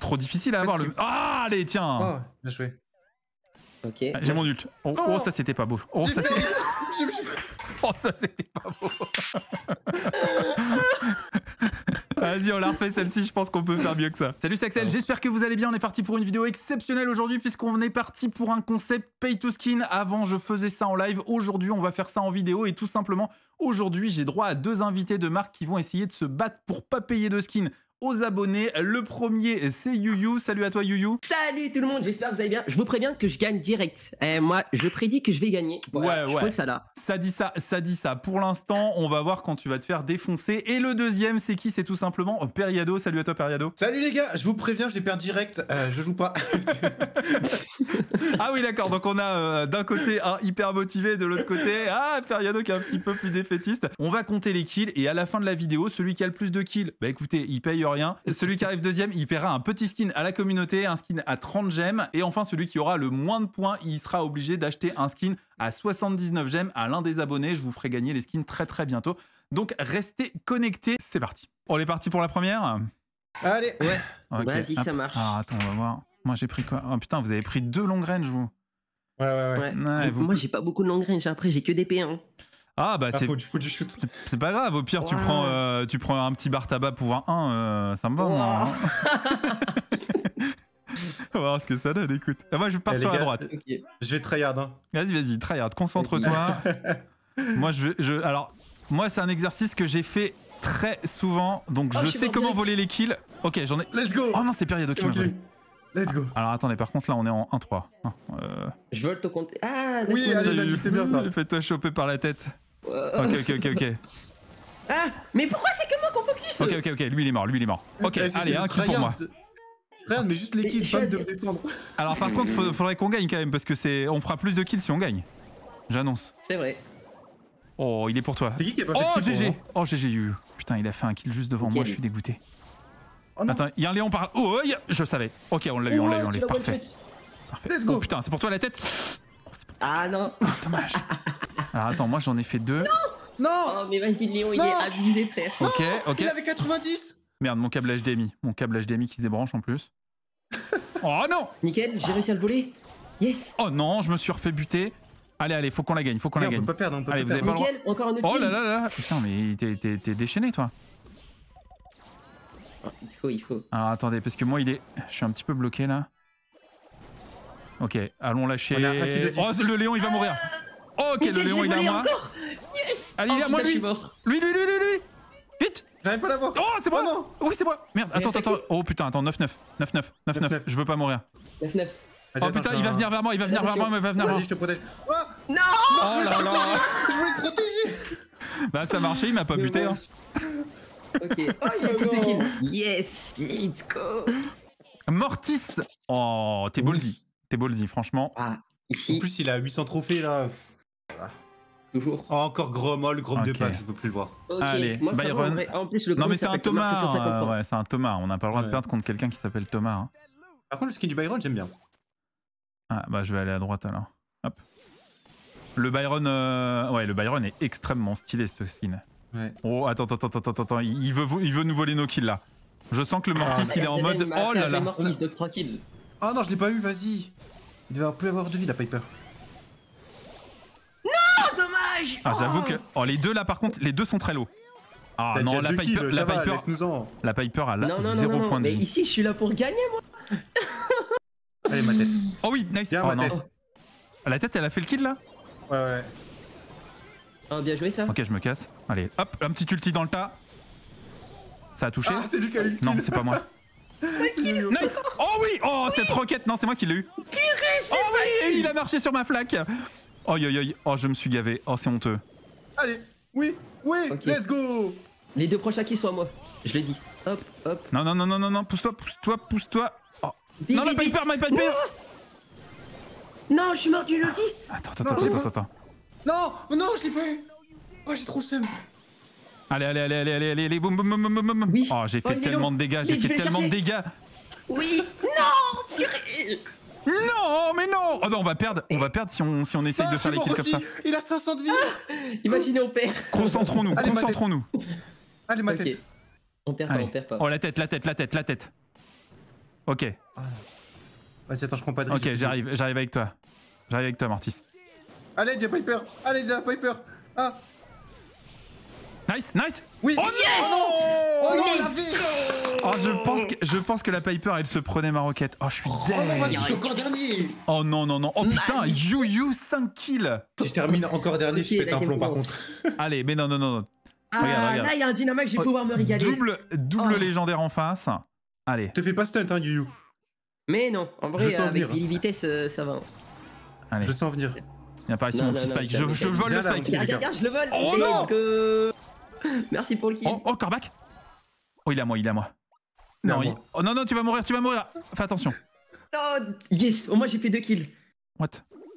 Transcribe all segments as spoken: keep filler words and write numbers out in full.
trop difficile à avoir le... Ah, allez, tiens. Oh, bien joué. Ok. J'ai mon ult. Oh, oh, oh ça c'était pas beau. Oh, ça c'était... Oh, ça c'était pas beau. Vas-y, on la refait celle-ci, je pense qu'on peut faire mieux que ça. Salut, c'est Axel, j'espère que vous allez bien. On est parti pour une vidéo exceptionnelle aujourd'hui puisqu'on est parti pour un concept pay to skin. Avant, je faisais ça en live. Aujourd'hui, on va faire ça en vidéo et tout simplement, aujourd'hui, j'ai droit à deux invités de marque qui vont essayer de se battre pour pas payer de skin aux abonnés. Le premier, c'est Youyou. Salut à toi, Youyou. Salut tout le monde, j'espère que vous allez bien. Je vous préviens que je gagne direct. Eh, moi, je prédis que je vais gagner. Voilà, ouais, je ouais. pose ça là. Ça dit ça, ça dit ça. Pour l'instant, on va voir quand tu vas te faire défoncer. Et le deuxième, c'est qui? C'est tout simplement Periado. Salut à toi, Periado. Salut les gars, je vous préviens, je perds direct. Euh, je joue pas. Ah oui, d'accord. Donc on a euh, d'un côté un hyper motivé, de l'autre côté, ah, Periado qui est un petit peu plus défaitiste. On va compter les kills et à la fin de la vidéo, celui qui a le plus de kills, bah écoutez, il paye rien. Celui qui arrive deuxième, il paiera un petit skin à la communauté, un skin à trente gemmes. Et enfin, celui qui aura le moins de points, il sera obligé d'acheter un skin à soixante-dix-neuf gemmes à l'un des abonnés. Je vous ferai gagner les skins très très bientôt. Donc restez connectés. C'est parti. On est parti pour la première. Allez. Ouais. Okay. Vas-y, ça marche. Ah, attends, on va voir. Moi, j'ai pris quoi? Oh putain, vous avez pris deux long range, vous. Ouais, ouais, ouais. Ouais. Ouais, vous... Moi, j'ai pas beaucoup de long range. Après, j'ai que des P un. Ah bah ah, c'est faut, faut du shoot. C'est pas grave, au pire ouais. tu prends euh, tu prends un petit bar tabac pour un un, euh, ça me va. Wow. Moi, hein. On va voir ce que ça donne, écoute. Ah, moi je pars eh, sur la gars, droite. Okay. Je vais tryhard. Hein. Vas-y, vas-y, tryhard, concentre-toi. Moi je, je alors moi c'est un exercice que j'ai fait très souvent, donc oh, je sais comment voler les kills. Ok, j'en ai. Let's go. Oh non, c'est Periado qui m'a volé. Let's go. Alors attendez, par contre là on est en un trois. Ah, euh... Je vole te compter. Ah, oui, allez, c'est bien ça. Fais-toi choper par la tête. Uh... Ok, ok, ok, ok. Ah, mais pourquoi c'est que moi qu'on focus? Ok, ok, ok, lui il est mort, lui il est mort. Ok, okay, allez, un kill pour moi. Regarde, mais juste les kills, pas de me défendre. Alors par contre, il faudrait qu'on gagne quand même, parce que c'est, on fera plus de kills si on gagne. J'annonce. C'est vrai. Oh, il est pour toi. C'est qui qui a pas fait oh, de kill G G. Oh, G G, Youyou. Putain, il a fait un kill juste devant okay. moi, je suis dégoûté. Oh, attends, il y a un Léon par... Oh, je savais. Ok, on l'a eu, on l'a eu, on l'a eu. Parfait. Parfait. Let's go. Oh putain, c'est pour toi la tête. Oh, ah non. Ah, dommage. Alors attends, moi j'en ai fait deux. Non. Non. Oh, mais vas-y, Léon, il non. est abusé, frère. Ok, ok. Il avait quatre-vingt-dix. Merde, mon câble H D M I. Mon câble H D M I qui se débranche en plus. Oh non. Nickel, j'ai réussi à le voler. Yes. Oh non, je me suis refait buter. Allez, allez, faut qu'on la gagne, faut qu'on la gagne. On peut pas perdre, on peut allez, pas vous perdre. Avez Nickel, pas encore un autre oh kill. là là là. Putain, mais t'es déchaîné, toi. Oh, il faut, il faut. Alors attendez, parce que moi, il est... Je suis un petit peu bloqué, là. Ok, allons lâcher... Oh, le Léon, il va mourir. Oh, ok, le Léon, il est à moi. Yes. Allez, il est à moi, lui. Lui, lui, lui, lui, lui. Vite. J'arrive pas à l'avoir. Oh, c'est moi. Oh, oui, c'est moi. Merde, attends, attends. Oh putain, attends, neuf neuf. neuf neuf. neuf neuf. Je veux pas mourir. neuf neuf. Oh putain, il va venir vers moi, il va venir vers moi, mais il va venir vers moi. Vas-y, je te protège. Oh non. Oh là là. Je voulais te protéger. Bah, ça marchait, il m'a pas buté. Hein. Ok. Oh, j'ai plus de kills. Yes, let's go. Mortis. Oh, t'es ballsy. T'es ballsy, franchement. Ah, ici. En plus, il a huit cents trophées là. Voilà. Toujours. Oh, encore Gromol, Grom okay. de patch, je peux plus le voir. Okay. Allez, moi, Byron. Va, en, en plus, le non, mais c'est un Thomas. Thomas ça, euh, ouais, c'est un Thomas. On n'a pas le droit ouais. de perdre contre quelqu'un qui s'appelle Thomas. Hein. Par contre, le skin du Byron, j'aime bien. Ah, bah, je vais aller à droite alors. Hop. Le Byron. Euh... Ouais, le Byron est extrêmement stylé, ce skin. Ouais. Oh, attends, attends, attends, attends, attends. Il veut, il veut nous voler nos kills là. Je sens que le Mortis, ah, il est en mode. Oh là là. Mortis de trois kills. Oh non, je l'ai pas eu, vas-y. Il devait plus avoir de vie, la Piper. Non, dommage. Ah, j'avoue que. Oh, les deux là, par contre, les deux sont très low. Ah non, la Piper. Kills, la, va, Piper la Piper a là zéro point de vie. Mais ici, je suis là pour gagner, moi. Allez, ma tête. Oh oui, nice. Bien, oh, ma non. tête. La tête, elle a fait le kill là? Ouais, ouais. Oh, bien joué ça. Ok, je me casse. Allez, hop, un petit ulti dans le tas. Ça a touché? Ah, c'est lui qui a eu le kill. Non, c'est pas moi. Nice. Oh oui. Oh, oui. Cette roquette, non, c'est moi qui l'ai eu. Purée, oh oui, il a marché sur ma flaque. Oh, yo, yo, oh, je me suis gavé. Oh, c'est honteux. Allez, oui, oui, okay. Let's go. Les deux prochains qui sont à moi. Je l'ai dit. Hop, hop. Non, non, non, non, non, non, pousse-toi, pousse-toi, pousse-toi. Oh. Non, la Piper, ma Piper. Non, je suis mort du ulti. Attends, attends, attends, attends, attends. Non, non, je l'ai pas eu. Oh, j'ai trop seum. Allez, allez, allez, allez, allez, allez, allez, boum, boum, boum, boum, boum. Oui. Oh, j'ai fait oh, tellement de dégâts, j'ai fait tellement de dégâts. Oui. Non, purée. Non, mais non. Oh non, on va perdre, on va perdre si on, si on essaye non, de faire les kills aussi. comme ça. Il a cinq cents de vie. Ah, imaginez, on perd. Concentrons-nous, concentrons-nous. Allez, ma okay. tête. On perd pas, Allez. on perd pas. Oh, la tête, la tête, la tête, la tête. Ok. Ah. Vas-y, attends, je prends pas de Ok, risque. j'arrive, j'arrive avec toi. J'arrive avec toi, Mortis. Allez, il y a Piper. Allez, il y a Piper. Ah. Nice, nice. Oui. Oh yes non. Oh non, on l'a fait. Oh, je pense que, je pense que la Piper, elle se prenait ma roquette. Oh, je suis Oh non, dead. vas-y, je suis encore dernier. Oh non, non, non. Oh putain, You You cinq kills. Si je termine encore dernier, Ok, je pète la un plomb par défense. contre. Allez, mais non, non, non, non. Ah, Regarde, regarde. là, il y a un dynamite, je vais Oh, pouvoir me régaler. Double, double Oh. légendaire en face. Allez, Te fais pas stunt, hein, Yu Yu. Mais non, en vrai, Je sens avec venir. les vitesses, euh, ça va. allez. Je sens venir. Il apparaît ici Non, mon non, petit non, spike. jamais, Je, je jamais. vole le Viens là, spike. on Regarde, regarde, je le vole. Oh Let's non. go. Merci pour le kill. Oh, oh, Corbac. Oh, il est à moi, il est à moi. Il est à Non, il- moi. oh, non, non, tu vas mourir, tu vas mourir. Fais attention. Oh, yes, au moins j'ai fait deux kills. What?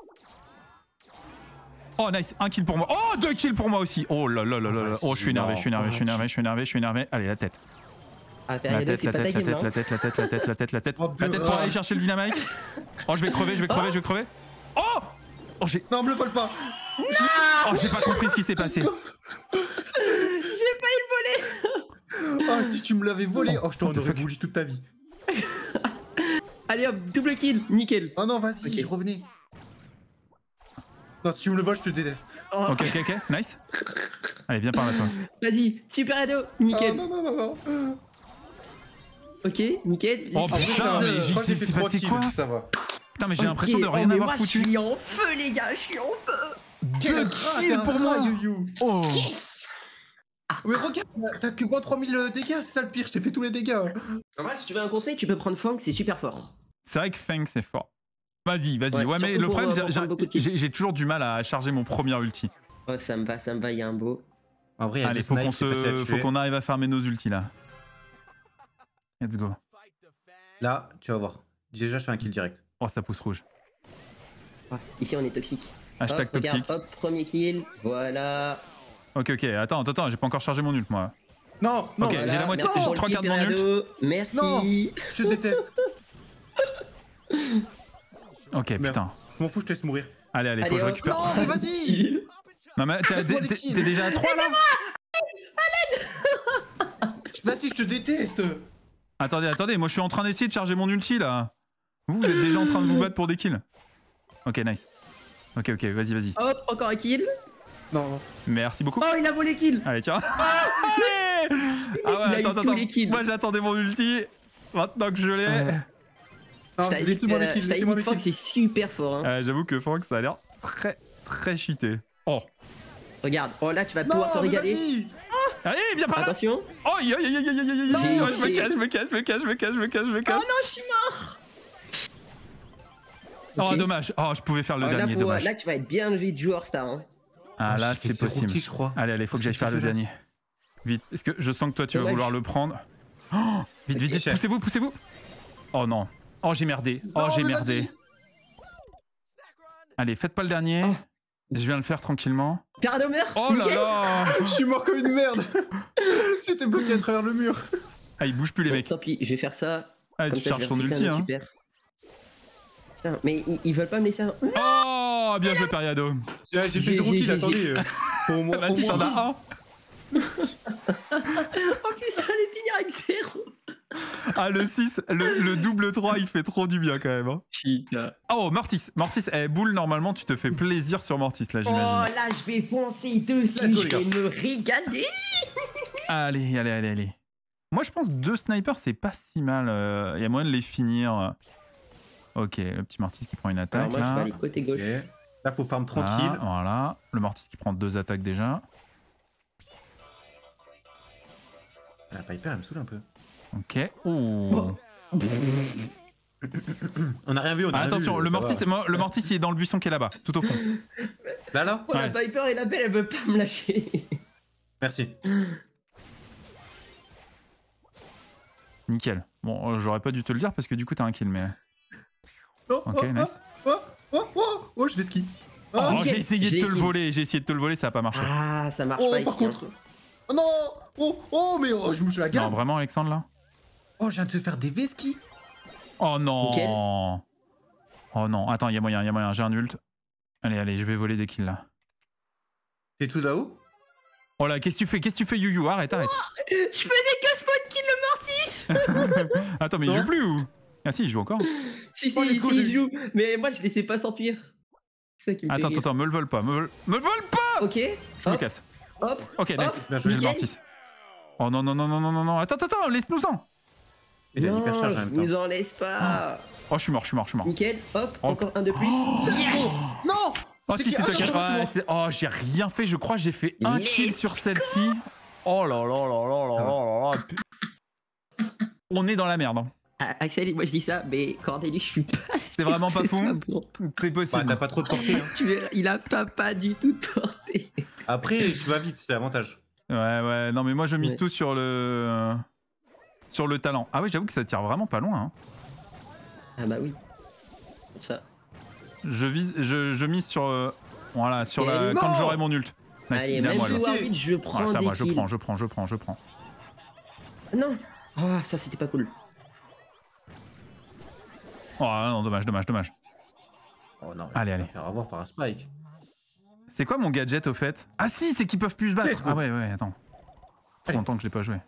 Oh, nice. Un kill pour moi. Oh, deux kills pour moi aussi. Oh là là là là là. Oh, je suis énervé, je suis énervé, je suis énervé, je suis énervé, je suis énervé. Allez, la tête. Ah, La Periado, tête, c'est la pas ta tête, la game, tête, la hein. tête, la tête, la tête, la tête, la tête. Oh, La tête pour ah. aller chercher le dynamite. Oh, je vais crever, je vais crever, je vais crever. Oh! Oh, j'ai Non, me le vole pas. oh, j'ai pas compris ce qui s'est passé. J'ai failli le voler. Ah, si tu me l'avais volé, oh, je t'en What the aurais fuck? voulu toute ta vie. Allez hop, double kill, nickel. Oh non, vas-y, Ok. je revenais. Non, si tu me le voles, je te déteste. Oh. Ok, ok, ok, nice. Allez, viens par là, toi. Vas-y, super ado, Ah, nickel. non, non, non, non. Ok, nickel. Oh, Yes. putain, mais Je j'ai- crois que c'est j'ai fait c'est trois passé kills, quoi? Ça va. Putain, mais j'ai Ok, l'impression de oh, rien mais avoir moi, foutu. Je suis en feu, les gars, je suis en feu. Deux Ah, kills t'es un pour rat, moi. Yu Yu. Oh. Yes. Mais regarde, t'as que vingt-trois mille dégâts, c'est ça le pire, je t'ai fait tous les dégâts. En vrai, si tu veux un conseil, tu peux prendre Fang, c'est super fort. C'est vrai que Feng, c'est fort. Vas-y, vas-y. Ouais, Ouais, mais surtout le pour, problème, euh, j'ai- pour prendre beaucoup de kills. j'ai j'ai toujours du mal à charger mon premier ulti. Oh, ça me va, ça me va, il y a un beau. En vrai, il y a Allez, deux faut qu'on snipes, c'est facile à se, faut tuer. qu'on arrive à farmer nos ultis là. Let's go. Là, tu vas voir. Déjà, je fais un kill direct. Oh, ça pousse rouge. Ouais, ici, on est toxique. Hashtag Hop, regarde, toxique. hop, premier kill, voilà. Ok, ok. Attends, attends, attends. J'ai pas encore chargé mon ult moi. Non, non, Ok, Voilà, j'ai la moitié, merci j'ai pour le trois kill, quarts de mon ult. Periado. Merci. Non. je te déteste. Ok, Merde. putain. Je m'en fous, je te laisse mourir. Allez, allez, faut Allez, que je hop. récupère. Non, mais vas-y. Kill. Non, mais t'es- Laisse-moi t'es les t'es- kills. t'es déjà à trois là? Vas-y, je te déteste. Attendez, attendez. Moi, je suis en train d'essayer de charger mon ulti là. Vous, vous êtes déjà en train de vous battre pour des kills. Ok, nice. Ok, ok, vas-y, vas-y. Hop, encore un kill. Non, non. Merci beaucoup. Oh, il a volé kill. Allez, tiens. Allez. Ah ouais, Il a eu attends, tous attends. les kills. Moi, j'attendais mon ulti. Maintenant que je l'ai. Euh. Non, Je t'avais dit laissez-moi que les kills, je t'avais laissez-moi dit les que Fang, kills. c'est super fort. Hein. Euh, J'avoue que Franck, ça a l'air très, très cheaté. Oh. Regarde, oh là, tu vas pouvoir te Non, mais régaler. vas-y. Allez, viens par là. Attention. Oh, aïe, aïe, aïe, aïe, aïe, aïe, aïe, Non, aïe. Je me c'est- cache, je me cache, je me cache, je me cache, je me cache, je me Oh cache. non, je suis mort. Oh, Ok. dommage. Oh, je pouvais faire le Oh, là, dernier, pour- dommage. là, tu vas être bien levé de joueur, ça. Hein. Ah, là, j'ai fait c'est zéro possible. kill, je crois. Allez, allez, faut que j'aille C'est faire le dégueulasse. dernier. Vite, parce que je sens que toi, tu vas Dommage. vouloir le prendre. Oh, vite, vite, vite, Cher. poussez-vous, poussez-vous. Oh non. Oh, j'ai merdé. Oh, Non, j'ai mais merdé. vas-y. Allez, faites pas le dernier. Oh. Je viens le faire tranquillement. Periado meurt. Oh là nickel. là. Je suis mort comme une merde. J'étais bloqué à travers le mur. Ah, ils bougent plus les Bon, mecs. tant pis, je vais faire ça. Ah, Comme tu ça, charges je ton vais recycler ulti, un hein. super. Putain, mais ils, ils veulent pas me laisser un. Oh, bien joué, Periado. J'ai j'ai fait J'ai- zéro j'ai- kill, j'ai- attendez. euh, Faut au moins, au Vas-y, t'en moins as un. Oh putain, les finir avec zéro. Ah, le six, le, le double trois, il fait trop du bien quand même. Hein. Putain. Oh, Mortis. Mortis, eh, boule, normalement, tu te fais plaisir sur Mortis, là, Oh j'imagine. là, je vais foncer dessus, Let's go, je les vais me régaler. Allez, allez, allez, allez. Moi, je pense deux snipers, c'est pas si mal. Il y a moyen de les finir. Ok, le petit Mortis qui prend une Alors attaque, moi, je vais là. aller côté gauche. Ok. Là, faut farm Voilà, tranquille. voilà. Le Mortis qui prend deux attaques déjà. La Piper, elle me saoule un peu. Ok. Ouh. On a rien vu, on a Ah, rien attention, vu, le ça Mortis, va. le Mortis, il est dans le buisson qui est là-bas, tout au fond. Là, là Oh, la Ouais. Viper et la belle, elle veut pas me lâcher. Merci. Nickel. Bon, euh, j'aurais pas dû te le dire parce que du coup, t'as un kill, mais. Oh, Ok, oh, nice. Oh, oh, oh, oh, je vais ski. Oh, Oh, nickel. j'ai essayé de J'ai te le kill. voler, j'ai essayé de te le voler, ça a pas marché. Ah, ça marche oh, pas par ici. hein. contre. Oh non. Oh, oh, mais oh, je me suis la Non, garde. vraiment, Alexandre, là? Oh, je viens de te faire des V-skis. Oh non! Nickel. Oh non, attends, il y a moyen, il y a moyen, j'ai un ult. Allez, allez, je vais voler des kills là. T'es tout là-haut? Oh là, qu'est-ce que tu fais? Qu'est-ce que tu fais, Yu-Yu? Arrête, arrête. Je faisais que spawn kill le Mortis. Attends, mais il Non. joue plus ou? Ah si, il joue encore. Si, si, Oh, let's go, si, il j'ai- joue. Mais moi, je laissais pas s'enfuir. C'est ça qui me Attends, fait attends, attends, me le vole pas. Me, vol- me le vole pas. Ok. Je me Hop, casse. hop. Ok, hop. nice. Bien J'ai joué. le Mortis. Oh non, non, non, non, non, non, non. Attends, attends, attends, laisse-nous-en. Il a Non, l'hypercharge en je même temps. vous en laisse pas. Oh, je suis mort, je suis mort, je suis mort. Nickel, hop, Oh. encore un de plus. Yes. Non. Oh C'est si, qui- c'est toi ah, qui as non, fait. c'est Ouais, c'est- Oh, j'ai rien fait, je crois que j'ai fait un Let's kill sur celle-ci. Oh là là là là là là là là. pu- On est dans la merde. Hein. Ah, Axel, moi je dis ça, mais Cordelis, je suis pas. C'est vraiment pas fou. Bon. C'est Bah, possible. t'as pas trop de portée. Hein. Tu verras, il a pas, pas du tout de portée. Après, tu vas vite, c'est l'avantage. Ouais, ouais, non mais moi je mise Ouais. tout sur le... Sur le talent. Ah oui, j'avoue que ça tire vraiment pas loin. Hein. Ah bah oui. Comme ça. Je, vise, je, je mise sur... euh, Voilà, sur Et la... allez, Quand non. j'aurai mon ult. Nice, Allez, il est à même moi, là. si Warwick, je prends Ouais, ça des va, je kills. prends, je prends, je prends, je prends. Non. Ah, ça c'était pas cool. Oh non, dommage, dommage, dommage. Oh non, Allez, il va allez. faire avoir par un spike. C'est quoi mon gadget au fait? Ah si, c'est qu'ils peuvent plus se battre. Let's go. Ah ouais, ouais, attends. Trop Allez. longtemps que je l'ai pas joué.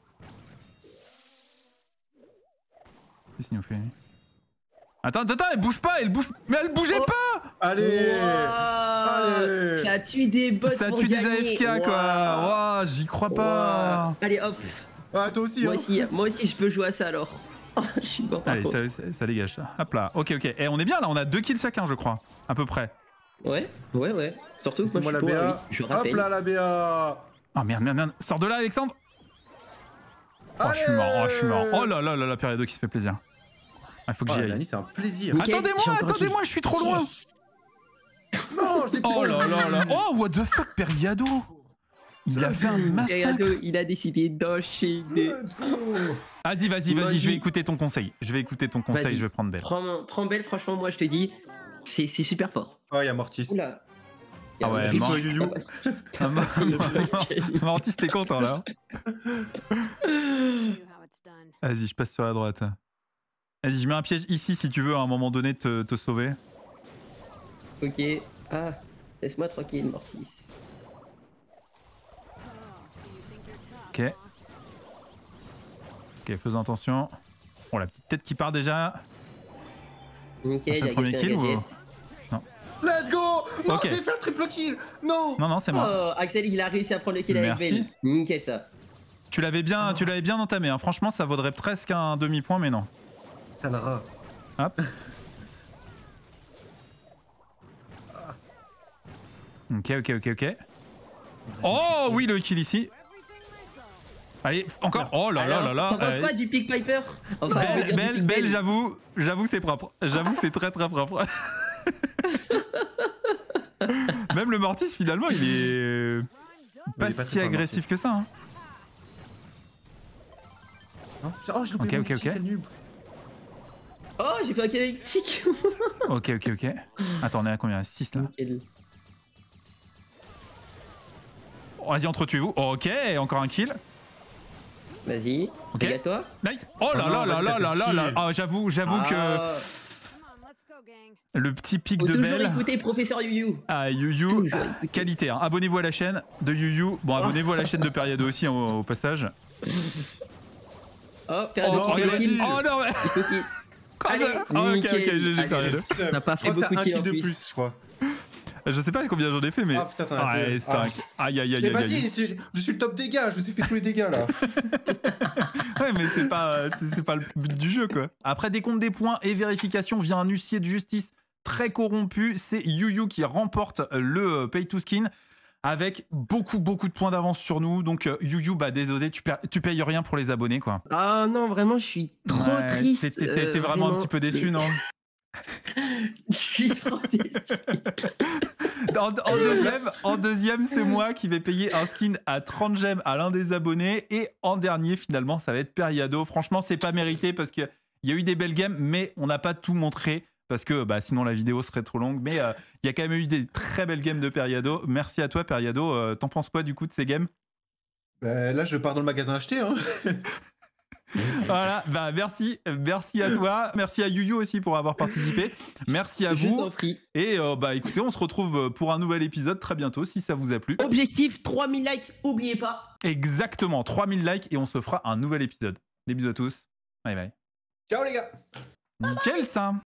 Qu'est-ce qu'il nous fait lui? Attends, attends, elle bouge pas, elle bouge... Mais elle bougeait Oh. pas. Allez. Wow. Allez. Ça tue des bots Ça pour tue des gagner. A F K quoi. Wow. Ouah, j'y crois pas. Wow. Allez hop. Ah, toi aussi, Moi hein. aussi, moi aussi je peux jouer à ça alors. Oh, je suis mort par Allez, contre. ça, ça- ça dégage ça. Hop là. Ok, ok. Et on est bien là, on a deux kills chacun, je crois. À peu près. Ouais, ouais, ouais. Surtout que moi C'est je moi suis la pour, B A. oui, je Hop rappelle. là, la B A. Oh merde, merde, merde. Sors de là, Alexandre. Oh, je suis mort, oh, je suis mort. Oh là là là là, Période qui se fait plaisir. Il faut que Oh, j'y la aille. Lani, c'est un plaisir. Nickel, j'ai Attendez-moi, encore un kill. attendez-moi, je suis trop loin. Yes. Non, je l'ai Oh pas. là là là. Oh, what the fuck, Periado. Il a fait un massacre. Periado, il a décidé d'enchaîner. Let's go. Vas-y, vas-y, Moi, vas-y, je vais dis- écouter ton conseil. Je vais écouter ton conseil, Vas-y. je vais prendre Belle. Prends, prends Belle, franchement, moi je te dis, c'est c'est super fort. Oh, il y a Mortis. Oula. Ah ouais, Rip mort. You. Ah, mort. Mortis, t'es content là. Vas-y, je passe sur la droite. Vas-y, je mets un piège ici si tu veux à un moment donné te, te sauver. Ok. Ah, laisse-moi tranquille, Mortis. Ok. Ok, faisons attention. Oh, la petite tête qui part déjà. Nickel, il Prochain a premier gagné kill un ou- gadget. Let's go. Non, Ok. j'ai fait un triple kill. Non. Non, non, c'est moi. Oh, Axel, il a réussi à prendre le kill avec Merci. Belle. Nickel ça. Tu l'avais bien, tu l'avais bien entamé. Hein. Franchement, ça vaudrait presque un demi-point, mais non. Sale rat. Hop. Ok, ok, ok, ok. Oh oui, le kill ici. Allez, encore. Oh là là Alors, là là. T'en penses euh, quoi du Pick Piper? Enfin, on va Belle, dire du belle, Pick belle, Belle. j'avoue, j'avoue c'est propre. J'avoue c'est très très propre. Même le Mortis finalement il est pas Il est pas si très fort, agressif que ça. Hein. Non. Oh, je l'ai Ok, oublié. ok, ok. Oh, j'ai fait un kill avec Tic. Ok, ok, ok. Attends, on est à combien? six là. Nickel. Oh, vas-y, entretuez-vous. Ok, encore un kill. Vas-y, Ok. regarde-toi. Nice. Oh là Oh là non, là là vas-y, là t'as là fait là. kill. Ah, j'avoue, j'avoue que Ah, le petit pic faut de toujours Belle. écouter Professeur Yu-Yu. Ah, Yu-Yu, Toujours écouter. qualité. Hein. Abonnez-vous à la chaîne de Yu-Yu. Bon, abonnez-vous à la chaîne de Periado aussi hein, au, au passage. Oh, Oh, Periado, non, oh, qui mais fait le vas-y. kill. oh non, mais. Il faut qu'il. Ah, Allez, je- ah, ok, ok, nickel. G G Allez. Periado. T'as pas Je fait crois que beaucoup t'as de un kills kill en de plus. plus, je crois. Je sais pas combien j'en ai fait, mais. Ah putain, t'en as Ouais, deux. cinq. Aïe, aïe, aïe, Mais aïe, aïe. vas-y, c'est- je suis le top dégâts, je vous ai fait tous les dégâts là. Ouais, mais c'est pas, c'est c'est pas le but du jeu, quoi. Après décompte des points et vérification via un huissier de justice très corrompu, c'est Yu-Yu qui remporte le Pay to Skin avec beaucoup, beaucoup de points d'avance sur nous. Donc, euh, Yu-Yu, bah désolé, tu, pa- tu payes rien pour les abonnés, quoi. Ah non, vraiment, je suis trop Ouais, triste. t'es- t'es- T'es t'es euh, vraiment un petit peu déçu, non? Je suis trop déçu. En, en deuxième, en deuxième c'est moi qui vais payer un skin à trente gemmes à l'un des abonnés. Et en dernier, finalement, ça va être Periado. Franchement, c'est pas mérité parce qu'il y a eu des belles games, mais on n'a pas tout montré. Parce que bah, sinon, la vidéo serait trop longue. Mais il euh, y a quand même eu des très belles games de Periado. Merci à toi, Periado. Euh, T'en penses quoi du coup de ces games? Bah, là, je pars dans le magasin acheter. Hein. Voilà, bah merci, merci à toi, merci à Yu-Yu aussi pour avoir participé, merci à Je vous. t'en prie. Et euh, bah écoutez, on se retrouve pour un nouvel épisode très bientôt si ça vous a plu. Objectif trois mille likes, oubliez pas. Exactement, trois mille likes et on se fera un nouvel épisode. Des bisous à tous. Bye bye. Ciao les gars. Nickel ça.